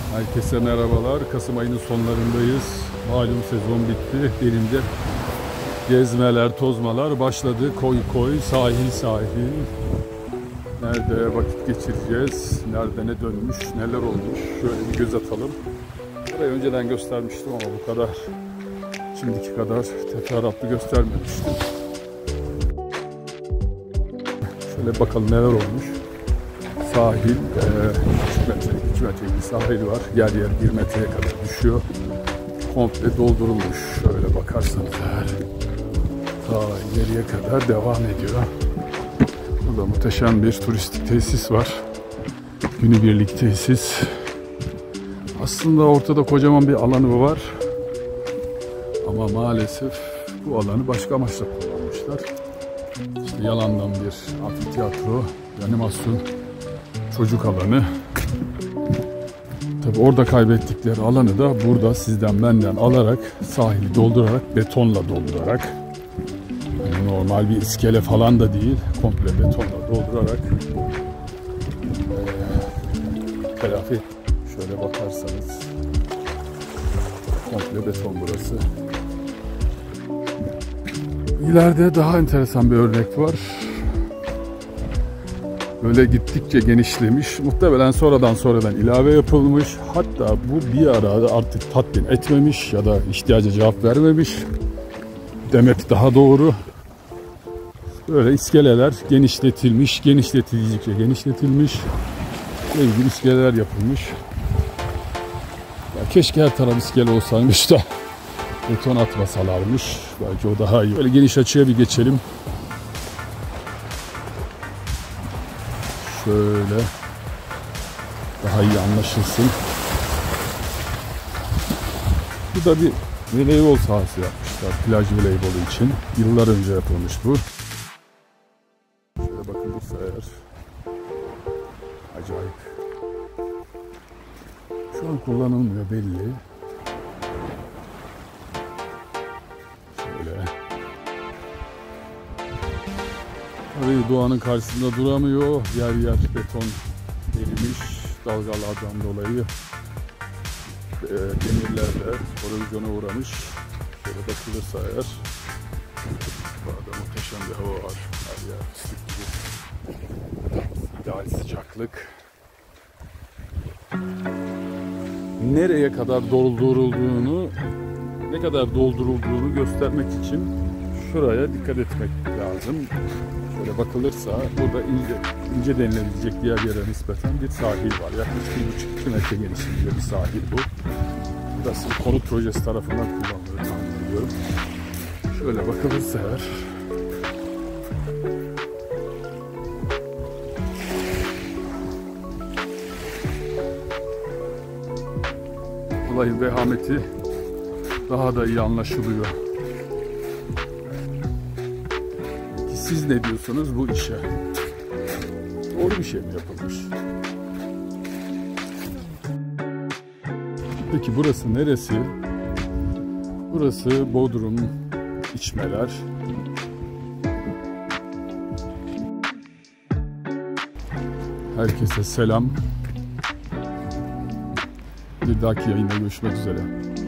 Herkese merhabalar. Kasım ayının sonlarındayız. Malum sezon bitti. Elimde gezmeler, tozmalar başladı. Koy, sahil. Nerede vakit geçireceğiz? Nerede ne dönmüş, neler olmuş? Şöyle bir göz atalım. Burayı önceden göstermiştim ama bu kadar, şimdiki kadar teferruatlı göstermemiştim. Şöyle bakalım neler olmuş. Sahil, 3 metrelik bir sahil var. Yer 1 metreye kadar düşüyor. Komple doldurulmuş. Şöyle bakarsanız eğer, ta ileriye kadar devam ediyor. Burada muhteşem bir turistik tesis var. Günübirlik tesis. Aslında ortada kocaman bir alanı var. Ama maalesef bu alanı başka amaçla kullanmışlar. İşte yalandan bir amfiteyatro, animasyon, çocuk alanı. Tabi orada kaybettikleri alanı da burada sizden benden alarak, sahili doldurarak, betonla doldurarak, yani normal bir iskele falan da değil, komple betonla doldurarak telafi. Şöyle bakarsanız komple beton burası. İleride daha enteresan bir örnek var. Böyle gittikçe genişlemiş. Muhtemelen sonradan ilave yapılmış. Hatta bu bir ara artık tatmin etmemiş ya da ihtiyaca cevap vermemiş demek daha doğru. Böyle iskeleler genişletildikçe genişletilmiş. Sevgili iskeleler yapılmış. Ya keşke her taraf iskele olsaymış da beton atmasalarmış. Belki o daha iyi. Böyle geniş açıya bir geçelim. Şöyle daha iyi anlaşılsın. Bu da bir voleybol sahası yapmışlar. Plaj voleybolu için. Yıllar önce yapılmış bu. Şöyle bakılırsa eğer, acayip. Şu an kullanılmıyor belli. Şöyle. Tabii doğanın karşısında duramıyor. Yer beton erimiş dalgalardan dolayı. Demirlerle erozyona uğramış. Şöyle bakılırsa eğer, burada muhteşem bir hava var. Her yer fıstık gibi. İdeal sıcaklık. Nereye kadar doldurulduğunu, ne kadar doldurulduğunu göstermek için şuraya dikkat etmek lazım. Şöyle bakılırsa burada ince denilebilecek diğer yere nispeten bir sahil var. Yaklaşık 1,5-2 metre genişliğinde bir sahil bu. Burası konut projesi tarafından kullanılıyor tahmin ediyorum. Şöyle bakılırsa eğer, olayın vehameti daha da iyi anlaşılıyor. Siz ne diyorsunuz bu işe? Doğru bir şey mi yapılmış? Peki burası neresi? Burası Bodrum İçmeler. Herkese selam. Bir dahaki yayında görüşmek üzere.